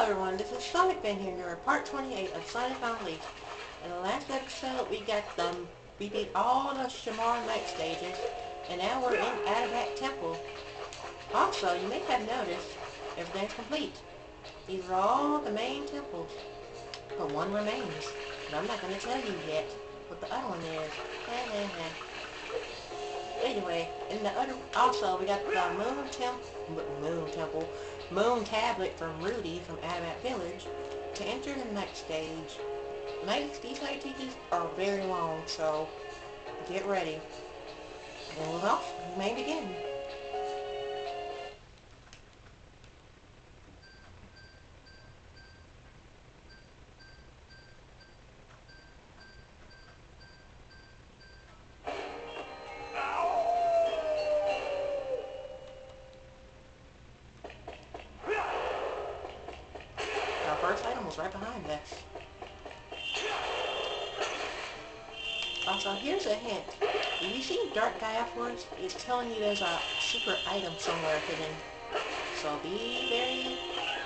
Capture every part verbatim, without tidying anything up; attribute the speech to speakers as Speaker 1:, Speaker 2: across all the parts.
Speaker 1: everyone, this is Sonic Ben here, your part twenty-eight of Sonic Unleashed. In the last episode, we got them, we did all the Shamar Night Stages, and now we're in Adabat Temple. Also, you may have noticed, everything's complete. These are all the main temples, but one remains, and I'm not going to tell you yet what the other one is. Anyway, in the other, also, we got the Moon Temple, Moon Temple, Moon Tablet from Rudy from Adabat Village to enter the night stage. Night, these night stages are very long, so get ready. And well, we may begin. Our first item was right behind us. Also, here's a hint. If you see dark guy afterwards, it's telling you there's a secret item somewhere hidden. So be very...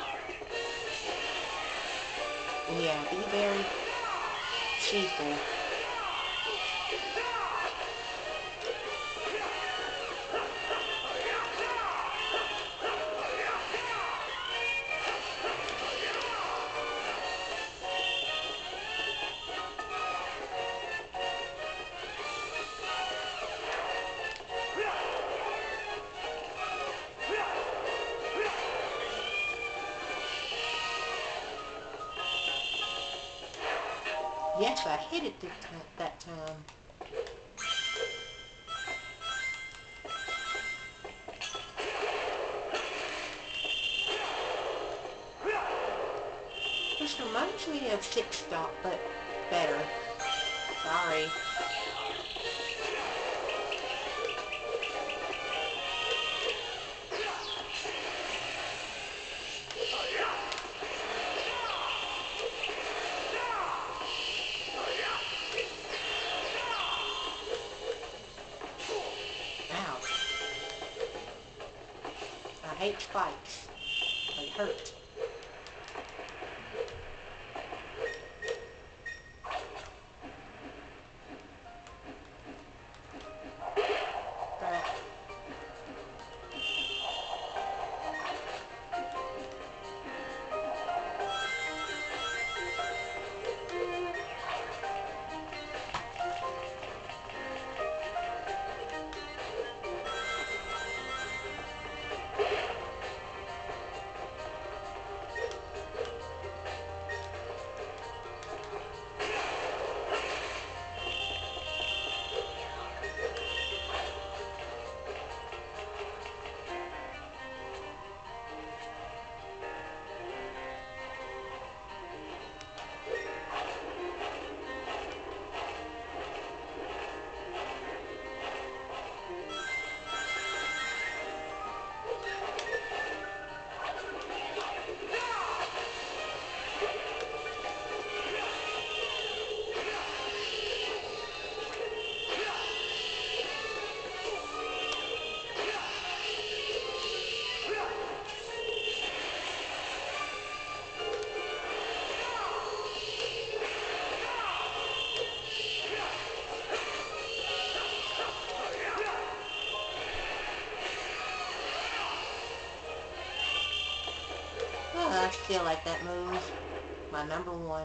Speaker 1: Yeah, be very careful. Yes, I hit it that time. This reminds me of Six Stop, but better. Sorry. I hate spikes. They hurt. Oh, I still like that move. My number one.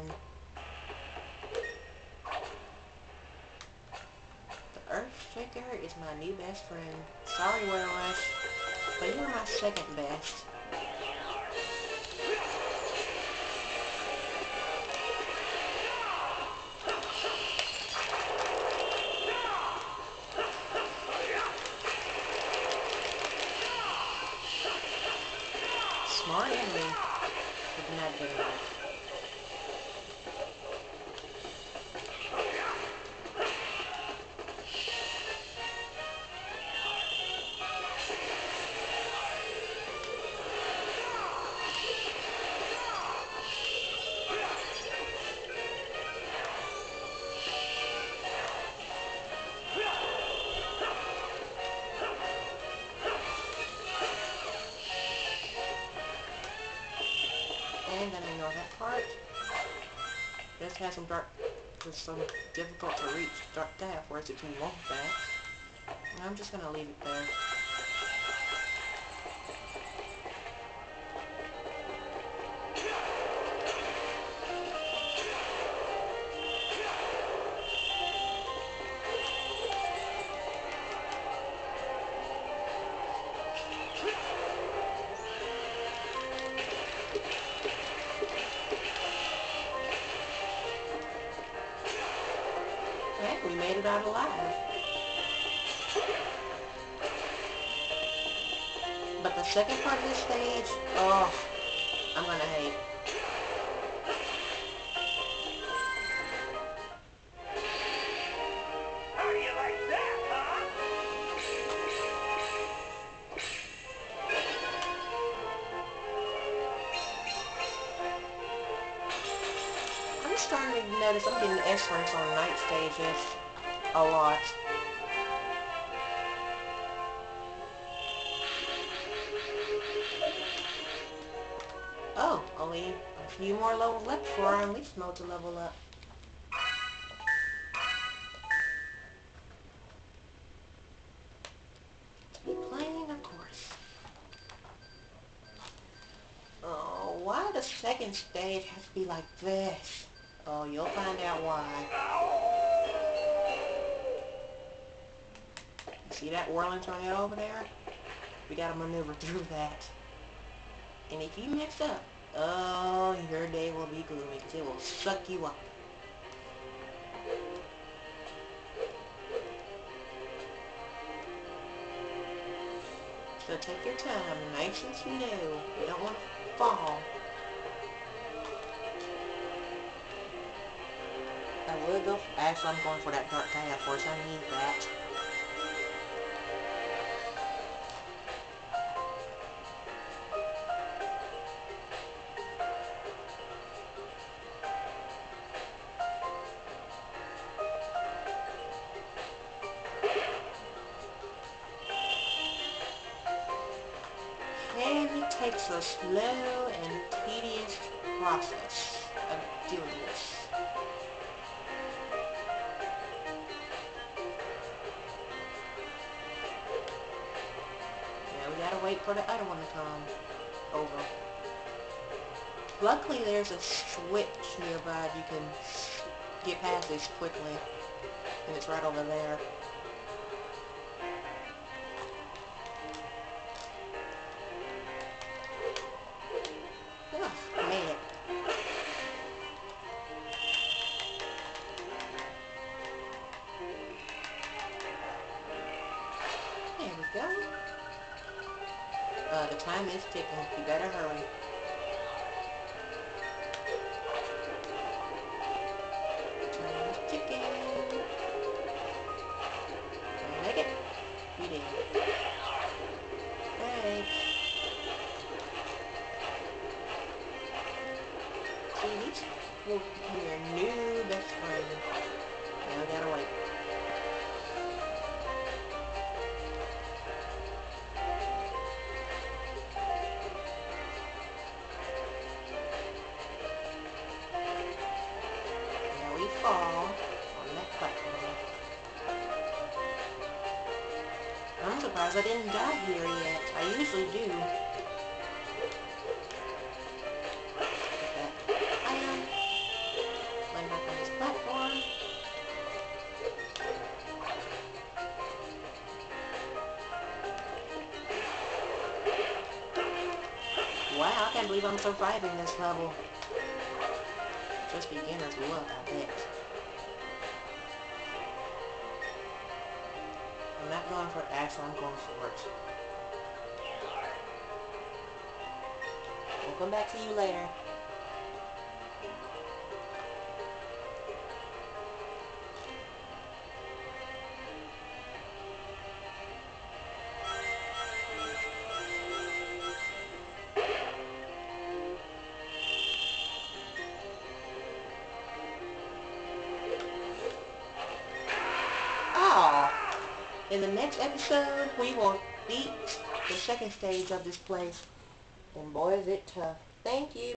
Speaker 1: The Earth Shaker is my new best friend. Sorry, Were Rush, but you're my second best. Smart enemy, but not good enough. I'm gonna ignore that part. This has some dark, there's some difficult to reach dark path, whereas if you want that, I'm just gonna leave it there. Heck, we made it out alive. But the second part of this stage, oh, I'm gonna hate.
Speaker 2: How do you like that, huh?
Speaker 1: I'm starting to notice I'm getting S ranks on night stages a lot. Oh, only a few more levels left before our unleash mode to level up. To be playing, of course. Oh, why the second stage has to be like this? Oh, you'll find out why. See that whirling tornado over there? We gotta maneuver through that. And if you mess up, oh, your day will be gloomy because it will suck you up. So take your time, nice and slow. You don't want to fall. I would go, actually I'm going for that dark path, of course I need that. And it takes a slow and tedious process of doing this. Yeah, we gotta wait for the other one to come over. Luckily there's a switch nearby you can get past this quickly. And it's right over there. Oh, made it. There we go. Uh, the time is ticking. You better hurry. Time is ticking. Can I make it? We did. Thanks. See, these will become your new best friend. Now we gotta wait. Now we fall on that platform. I'm surprised I didn't die here yet. I usually do. Get that iron. Land back on this platform. Wow, I can't believe I'm surviving this level. Just beginner's luck, I bet. I'm not going for it, actually, I'm going for it. We'll come back to you later. Oh! In the next episode, we will beat the second stage of this place. And boy, is it tough. Thank you.